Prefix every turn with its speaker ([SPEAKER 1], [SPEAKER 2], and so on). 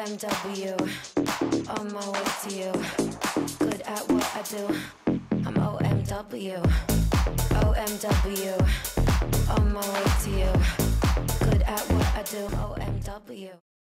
[SPEAKER 1] OMW, on my way to you. Good at what I do. I'm OMW, OMW, on my way to you. Good at what I do. OMW.